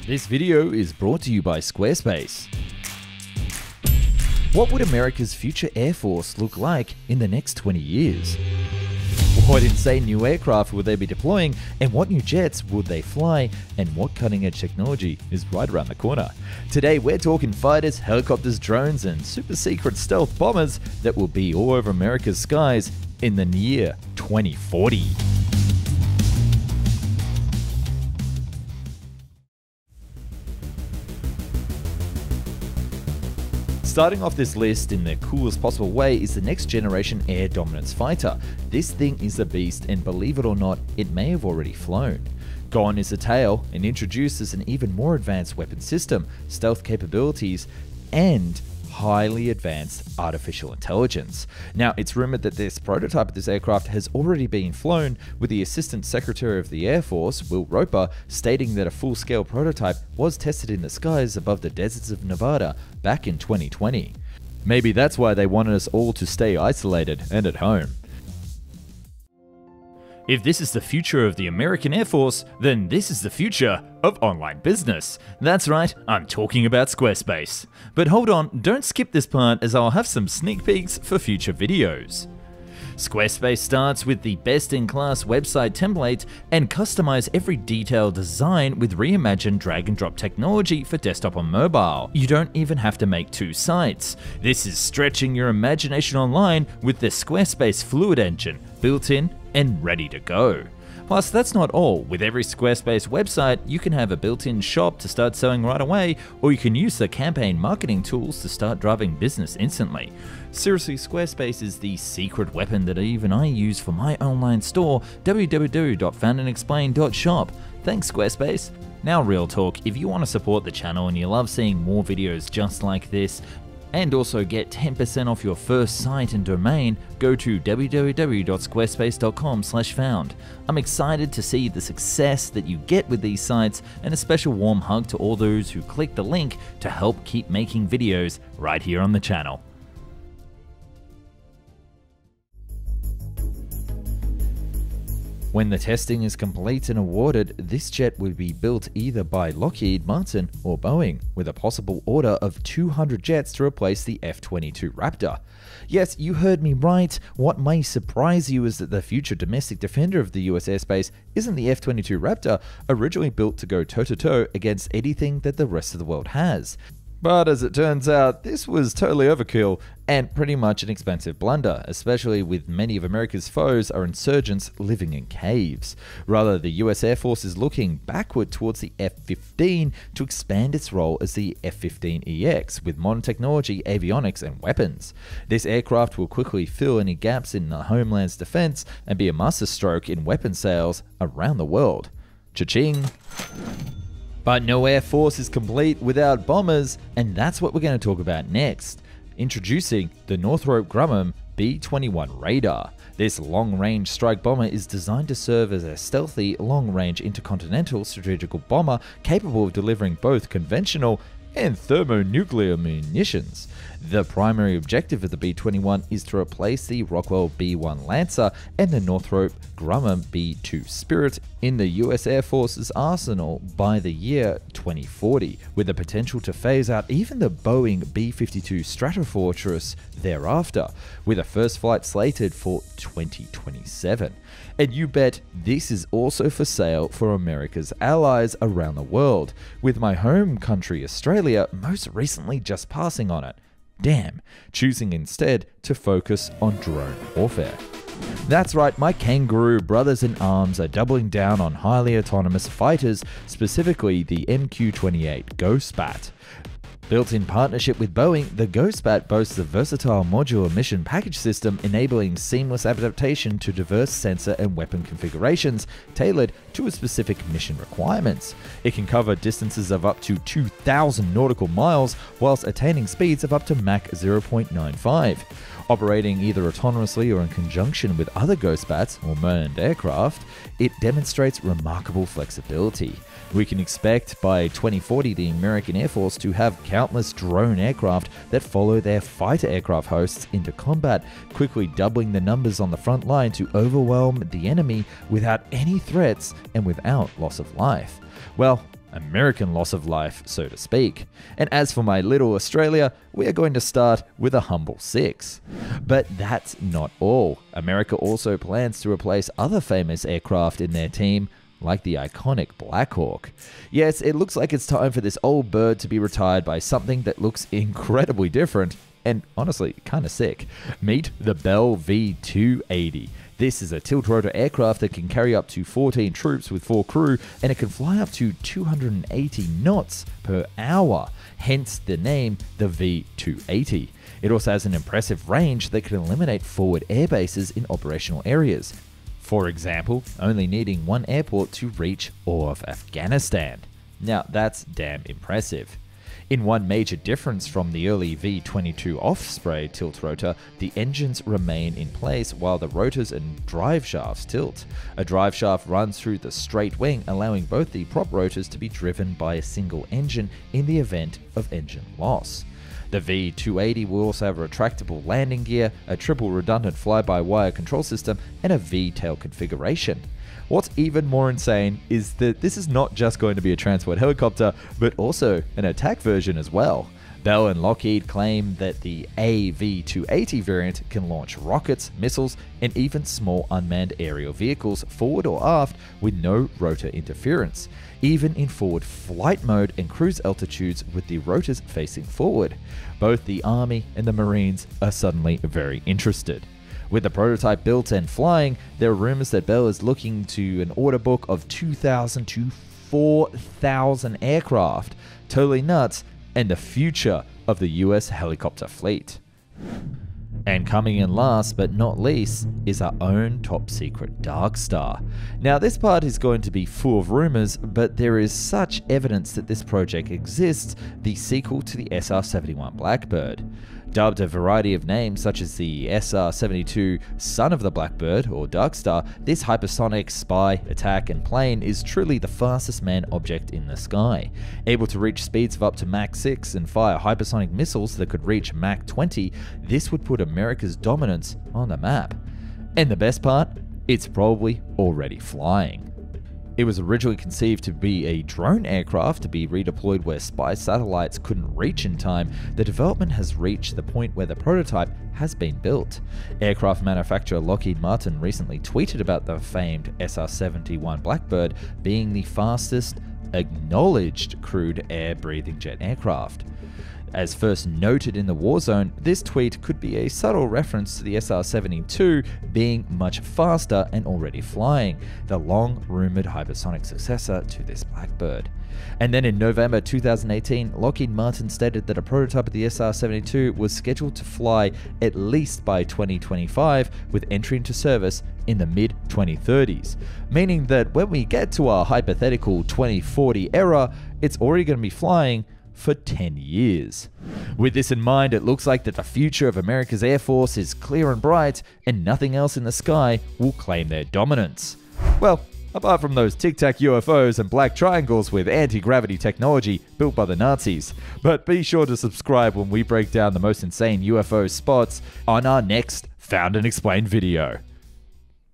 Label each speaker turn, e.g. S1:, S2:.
S1: This video is brought to you by Squarespace. What would America's future Air Force look like in the next 20 years? What insane new aircraft will they be deploying, and what new jets would they fly, and what cutting-edge technology is right around the corner? Today we're talking fighters, helicopters, drones, and super-secret stealth bombers that will be all over America's skies in the year 2040. Starting off this list in the coolest possible way is the next generation air dominance fighter. This thing is a beast, and believe it or not, it may have already flown. Gone is the tail, and introduces an even more advanced weapon system, stealth capabilities, and highly advanced artificial intelligence. Now, it's rumored that this prototype of this aircraft has already been flown, with the Assistant Secretary of the Air Force, Will Roper, stating that a full-scale prototype was tested in the skies above the deserts of Nevada back in 2020. Maybe that's why they wanted us all to stay isolated and at home. If this is the future of the American Air Force, then this is the future of online business. That's right, I'm talking about Squarespace. But hold on, don't skip this part, as I'll have some sneak peeks for future videos. Squarespace starts with the best-in-class website template and customize every detailed design with reimagined drag-and-drop technology for desktop and mobile. You don't even have to make two sites. This is stretching your imagination online with the Squarespace Fluid Engine, built in and ready to go. Plus, that's not all. With every Squarespace website, you can have a built-in shop to start selling right away, or you can use the campaign marketing tools to start driving business instantly. Seriously, Squarespace is the secret weapon that even I use for my online store, www.foundandexplain.shop. Thanks, Squarespace. Now, real talk, if you want to support the channel and you love seeing more videos just like this, and also get 10% off your first site and domain, go to www.squarespace.com/found. I'm excited to see the success that you get with these sites, and a special warm hug to all those who click the link to help keep making videos right here on the channel. When the testing is complete and awarded, this jet will be built either by Lockheed Martin or Boeing, with a possible order of 200 jets to replace the F-22 Raptor. Yes, you heard me right. What may surprise you is that the future domestic defender of the US airspace isn't the F-22 Raptor, originally built to go toe-to-toe against anything that the rest of the world has. But as it turns out, this was totally overkill and pretty much an expensive blunder, especially with many of America's foes are insurgents living in caves. Rather, the US Air Force is looking backward towards the F-15 to expand its role as the F-15EX with modern technology, avionics, and weapons. This aircraft will quickly fill any gaps in the homeland's defense and be a masterstroke in weapon sales around the world. Cha-ching! But no Air Force is complete without bombers, and that's what we're going to talk about next. Introducing the Northrop Grumman B-21 Raider. This long-range strike bomber is designed to serve as a stealthy, long-range intercontinental strategical bomber capable of delivering both conventional and thermonuclear munitions. The primary objective of the B-21 is to replace the Rockwell B-1 Lancer and the Northrop Grumman B-2 Spirit in the US Air Force's arsenal by the year 2040, with the potential to phase out even the Boeing B-52 Stratofortress thereafter, with a first flight slated for 2027. And you bet this is also for sale for America's allies around the world, with my home country Australia most recently just passing on it. Damn, choosing instead to focus on drone warfare. That's right, my kangaroo brothers in arms are doubling down on highly autonomous fighters, specifically the MQ-28 Ghost-Bat. Built in partnership with Boeing, the Ghost-Bat boasts a versatile modular mission package system enabling seamless adaptation to diverse sensor and weapon configurations tailored to a specific mission requirements. It can cover distances of up to 2,000 nautical miles whilst attaining speeds of up to Mach 0.95. Operating either autonomously or in conjunction with other Ghost-Bats or manned aircraft, it demonstrates remarkable flexibility. We can expect by 2040 the American Air Force to have countless drone aircraft that follow their fighter aircraft hosts into combat, quickly doubling the numbers on the front line to overwhelm the enemy without any threats and without loss of life. Well, American loss of life, so to speak. And as for my little Australia, we are going to start with a humble 6. But that's not all. America also plans to replace other famous aircraft in their team, like the iconic Black Hawk. Yes, it looks like it's time for this old bird to be retired by something that looks incredibly different and honestly kind of sick. Meet the Bell V-280. This is a tilt-rotor aircraft that can carry up to 14 troops with 4 crew, and it can fly up to 280 knots per hour, hence the name the V-280. It also has an impressive range that can eliminate forward air bases in operational areas. For example, only needing one airport to reach all of Afghanistan. Now that's damn impressive. In one major difference from the early V-22 Osprey tilt rotor, the engines remain in place while the rotors and drive shafts tilt. A drive shaft runs through the straight wing, allowing both the prop rotors to be driven by a single engine in the event of engine loss. The V-280 will also have a retractable landing gear, a triple redundant fly-by-wire control system, and a V-tail configuration. What's even more insane is that this is not just going to be a transport helicopter, but also an attack version as well. Bell and Lockheed claim that the AV-280 variant can launch rockets, missiles, and even small unmanned aerial vehicles forward or aft with no rotor interference, even in forward flight mode and cruise altitudes with the rotors facing forward. Both the Army and the Marines are suddenly very interested. With the prototype built and flying, there are rumors that Bell is looking to an order book of 2,000 to 4,000 aircraft. Totally nuts, and the future of the US helicopter fleet. And coming in last but not least is our own top secret Dark Star. Now this part is going to be full of rumors, but there is such evidence that this project exists, the sequel to the SR-71 Blackbird. Dubbed a variety of names such as the SR-72 Son of the Blackbird or Dark Star, this hypersonic spy, attack and plane is truly the fastest manned object in the sky. Able to reach speeds of up to Mach 6 and fire hypersonic missiles that could reach Mach 20, this would put America's dominance on the map. And the best part? It's probably already flying. It was originally conceived to be a drone aircraft to be redeployed where spy satellites couldn't reach in time. The development has reached the point where the prototype has been built. Aircraft manufacturer Lockheed Martin recently tweeted about the famed SR-71 Blackbird being the fastest acknowledged crewed air-breathing jet aircraft. As first noted in the war zone, this tweet could be a subtle reference to the SR-72 being much faster and already flying, the long-rumored hypersonic successor to this Blackbird. And then in November 2018, Lockheed Martin stated that a prototype of the SR-72 was scheduled to fly at least by 2025, with entry into service in the mid-2030s, meaning that when we get to our hypothetical 2040 era, it's already going to be flying for 10 years. With this in mind, it looks like that the future of America's Air Force is clear and bright, and nothing else in the sky will claim their dominance. Well, apart from those Tic Tac UFOs and black triangles with anti-gravity technology built by the Nazis. But be sure to subscribe when we break down the most insane UFO spots on our next Found and Explained video.